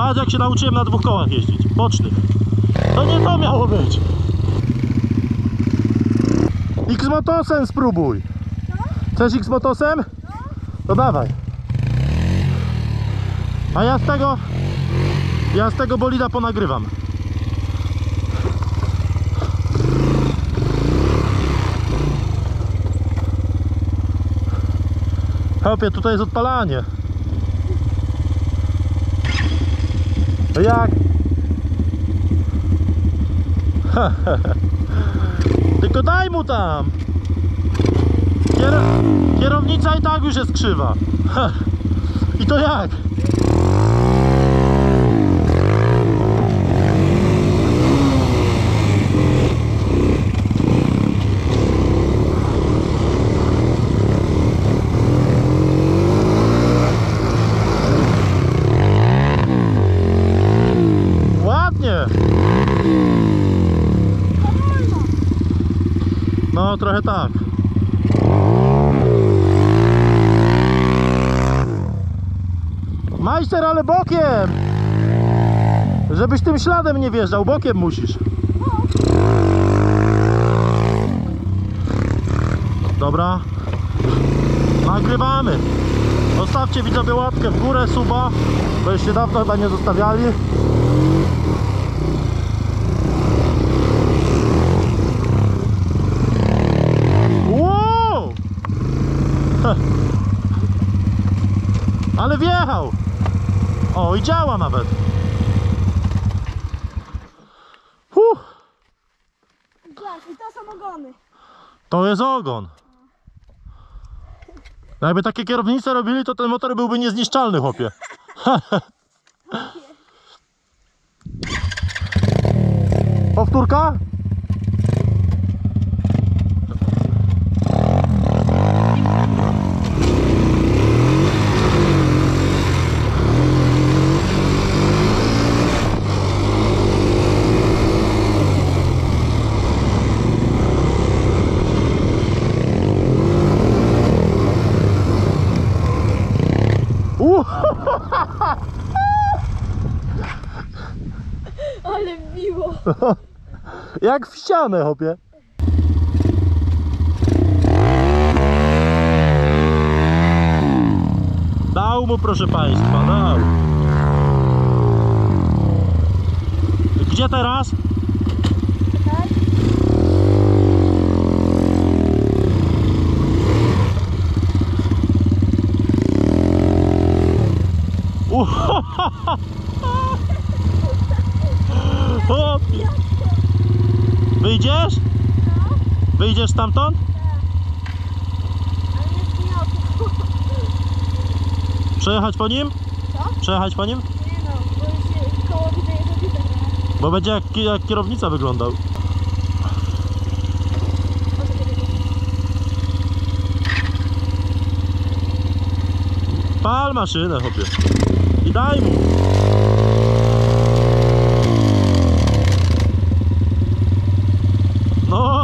Patrz jak się nauczyłem na 2 kołach jeździć, bocznych. To nie to miało być. X-motosem spróbuj. Chcesz X-motosem? To dawaj. A ja z tego bolida ponagrywam. Hopie, tutaj jest odpalanie. No jak? Tylko daj mu tam. Kierownica i tak już jest krzywa. I to jak? Ładnie. No trochę tak. Majster, ale bokiem! Żebyś tym śladem nie wjeżdżał, bokiem musisz. Dobra. Nagrywamy. Zostawcie widzowie łapkę w górę, suba, bo jeszcze dawno chyba nie zostawiali. Wow! Ale wjechał! O, i działa nawet. I to są ogony. To jest ogon. Jakby takie kierownice robili, to ten motor byłby niezniszczalny, chłopie. Powtórka? Ale biło. Jak w ścianę, chłopie. Dał mu, proszę państwa, dał. Gdzie teraz? Tak? Chłopie. Wyjdziesz? Wyjdziesz stamtąd? Ale nie zgniotło. Przejechać po nim? Co? Przejechać po nim? Nie no, bo już koło widzę jest obite. Bo będzie jak kierownica wyglądał. Pal maszynę, chłopie. I daj mu. No.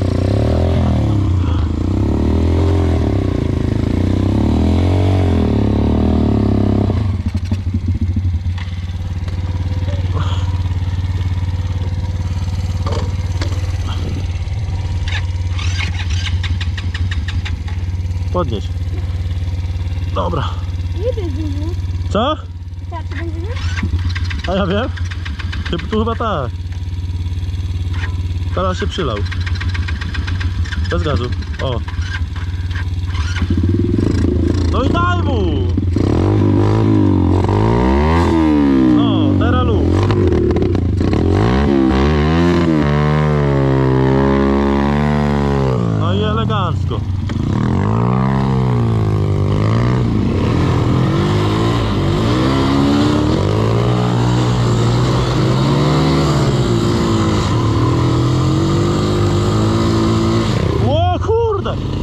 Podnieś. Dobra. Nie benziny. Co? Starczy benzyny? A ja wiem. Tu chyba tak. Teraz się przylał. Bez gazu. O. No i daj mu! O, teraz lub. No i elegancko. O kurde!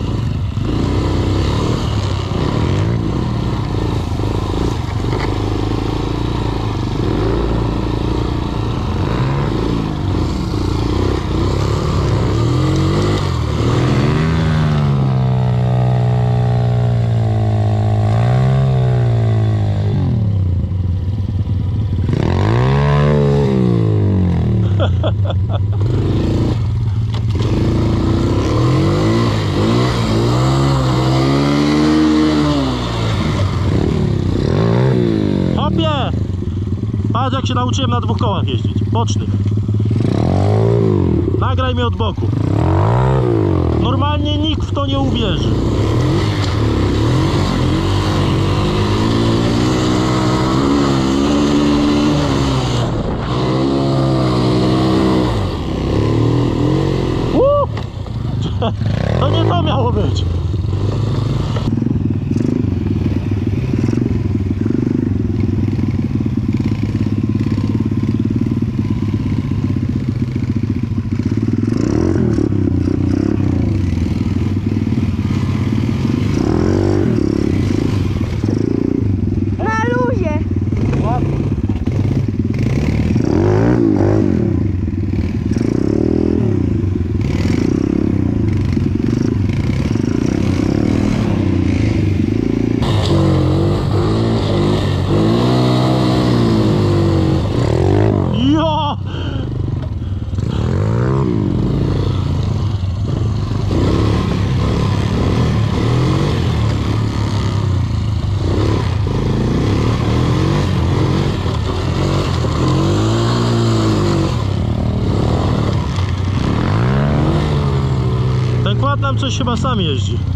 Patrz jak się nauczyłem na 2 kołach jeździć, bocznych. Nagraj mnie od boku. Normalnie nikt w to nie uwierzy. To nie to miało być. Na luzie. Ja! Ten kład nam coś chyba sam jeździ.